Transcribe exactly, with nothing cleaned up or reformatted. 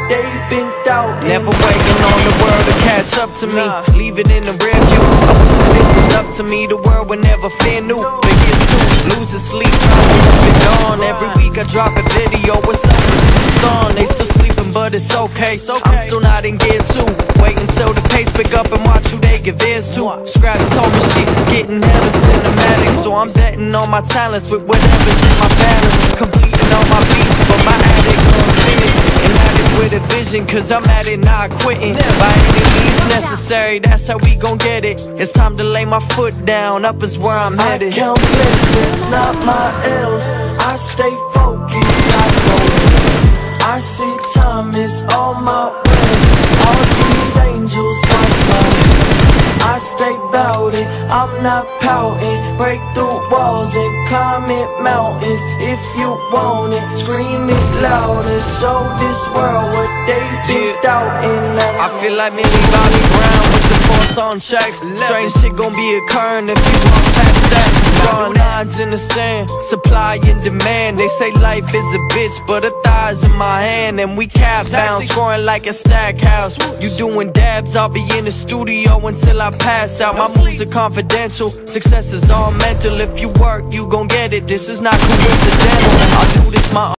they been doubting. Never waiting on the world to catch up to me. Leave it in the rear view. I wish that it was up to me. The world would never fear new. Begin to lose sleep, driving up and dawn. Every week I drop a video with something to the song. They still sleeping, but it's okay. I'm still not in gear two. Wait until the pace pick up and watch who they give ears to. Scrap told me shit is getting hella cinematic, so I'm betting on my talents with whatever's in my balance. Completing all my beats, but my addict's unfinished. And at it with a vision, cause I'm at it not quitting. By any means necessary, that's how we gon' get it. It's time to lay my foot down, up is where I'm headed. I count blessings, not my L's. I stay focused, I know it. I see time is on my way. All these angels watch my head. I stay bout it, I'm not pouting. Break through walls and climb it mountains. If you want it, scream it louder. Show this world what they been doubting. I feel like Millie Bobby Brown with the force on check. Strange shit gon' be occurring if you walk past that. Drawing lines in the sand, supply and demand. They say life is a bitch, but a thigh's in my hand. And we cap bound, scoring like a stack house. You doing dabs, I'll be in the studio until I pass out. My moves are confidential, success is all mental. If you work, you gon' get it, this is not coincidental. I'll do this my